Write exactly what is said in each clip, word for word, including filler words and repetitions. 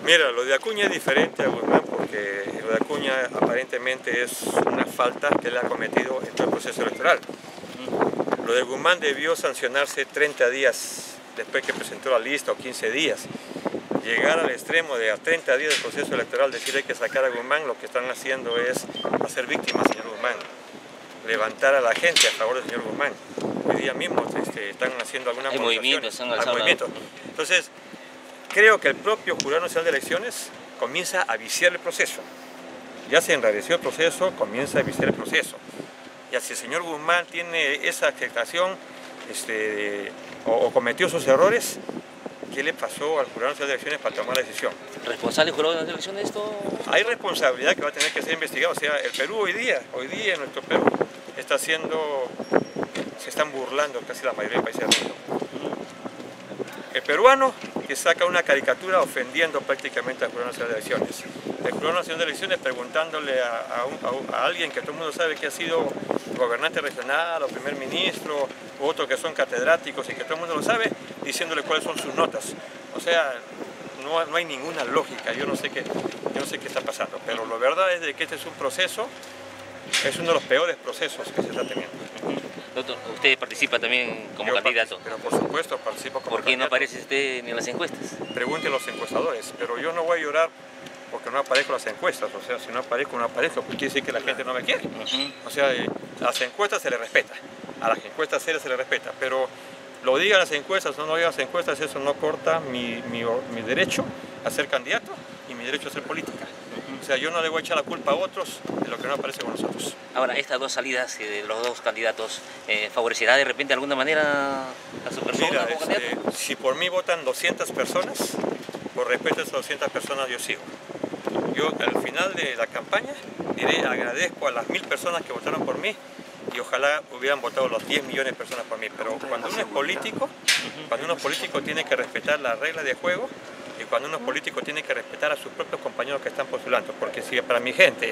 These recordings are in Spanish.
Mira, lo de Acuña es diferente a Guzmán porque lo de Acuña aparentemente es una falta que él ha cometido en todo el proceso electoral. Lo de Guzmán debió sancionarse treinta días después que presentó la lista o quince días. Llegar al extremo de a treinta días del proceso electoral, decir hay que sacar a Guzmán, lo que están haciendo es hacer víctima al señor Guzmán, levantar a la gente a favor del señor Guzmán. Hoy día mismo este, están haciendo algunas hay movimientos, han alzado movimientos. Entonces, creo que el propio Jurado Nacional de Elecciones comienza a viciar el proceso. Ya se enrareció el proceso, comienza a viciar el proceso. Y si el señor Guzmán tiene esa aceptación este, o, o cometió sus errores, ¿qué le pasó al Jurado Nacional de Elecciones para tomar la decisión? ¿Responsable el Jurado Nacional de Elecciones de esto? Hay responsabilidad que va a tener que ser investigada. O sea, el Perú hoy día, hoy día en nuestro Perú, está haciendo, se están burlando casi la mayoría de países del mundo. El peruano que saca una caricatura ofendiendo prácticamente al Jurado Nacional de Elecciones. El Jurado Nacional de Elecciones preguntándole a, a, un, a, a alguien que todo el mundo sabe que ha sido gobernante regional o primer ministro, u otros que son catedráticos y que todo el mundo lo sabe, diciéndole cuáles son sus notas. O sea, no, no hay ninguna lógica, yo no sé qué, yo no sé qué está pasando, pero la verdad es de que este es un proceso, es uno de los peores procesos que se está teniendo. Doctor, usted participa también como yo candidato. Pero por supuesto participo como ¿Por qué candidato. no aparece usted ni en las encuestas? Pregunten los encuestadores, pero yo no voy a llorar porque no aparezco en las encuestas. O sea, si no aparezco, no aparezco, pues quiere decir que la gente no me quiere. Uh-huh. O sea, eh, a las encuestas se le respeta, a las encuestas serias se le respeta, pero lo digan las encuestas o no lo digan las encuestas, eso no corta mi, mi, mi derecho a ser candidato y mi derecho a hacer política. O sea, yo no le voy a echar la culpa a otros de lo que no aparece con nosotros. Ahora, estas dos salidas de los dos candidatos, eh, ¿favorecerá de repente de alguna manera a su persona Mira, como este, candidato? si por mí votan doscientas personas, por respeto a esas doscientas personas yo sigo. Yo al final de la campaña diré agradezco a las mil personas que votaron por mí y ojalá hubieran votado los diez millones de personas por mí. Pero cuando uno es político, cuando uno es político tiene que respetar las reglas de juego y cuando uno es político tiene que respetar a sus propios compañeros que están postulando. Porque si para mi gente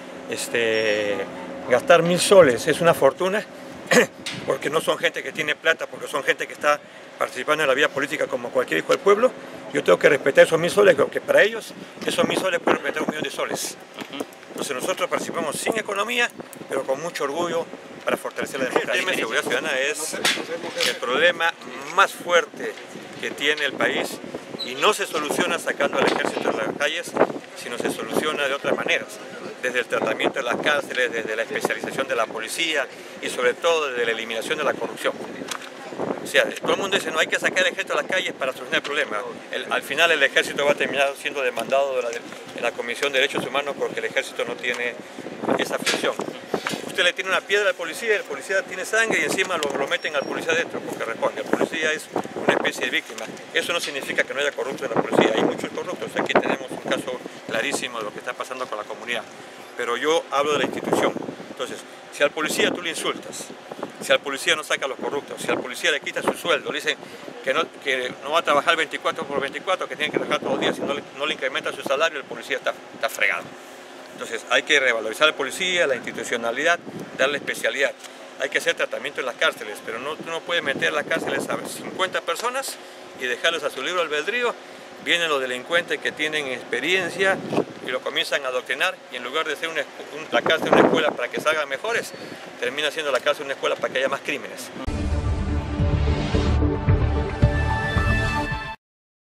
este, gastar mil soles es una fortuna, porque no son gente que tiene plata, porque son gente que está participando en la vida política como cualquier hijo del pueblo, yo tengo que respetar esos mil soles, porque para ellos esos mil soles pueden respetar un millón de soles. Entonces nosotros participamos sin economía, pero con mucho orgullo para fortalecer la democracia. El tema de seguridad ciudadana es el problema más fuerte que tiene el país y no se soluciona sacando al ejército de las calles, sino se soluciona de otras maneras, desde el tratamiento de las cárceles, desde la especialización de la policía y sobre todo desde la eliminación de la corrupción. O sea, todo el mundo dice, no hay que sacar el ejército a las calles para solucionar el problema. El, al final el ejército va a terminar siendo demandado de la, de, en la Comisión de Derechos Humanos porque el ejército no tiene esa función. Usted le tiene una piedra al policía, el policía tiene sangre y encima lo, lo meten al policía dentro porque responde. El policía es una especie de víctima. Eso no significa que no haya corruptos en la policía. Hay muchos corruptos. Aquí tenemos un caso clarísimo de lo que está pasando con la comunidad. Pero yo hablo de la institución. Entonces, si al policía tú le insultas, si al policía no saca a los corruptos, si al policía le quita su sueldo, le dicen que no, que no va a trabajar veinticuatro por veinticuatro, que tiene que trabajar todos los días, si no le, no le incrementa su salario, el policía está, está fregado. Entonces hay que revalorizar al policía, la institucionalidad, darle especialidad. Hay que hacer tratamiento en las cárceles, pero no, tú no puedes meter en las cárceles a cincuenta personas y dejarlos a su libre albedrío. Vienen los delincuentes que tienen experiencia y lo comienzan a adoctrinar y en lugar de ser una, un, la cárcel una escuela para que salgan mejores, termina siendo la cárcel una escuela para que haya más crímenes.